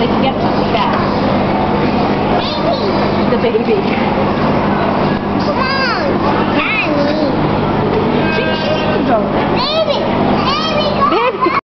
they can get something like that. Baby! The baby.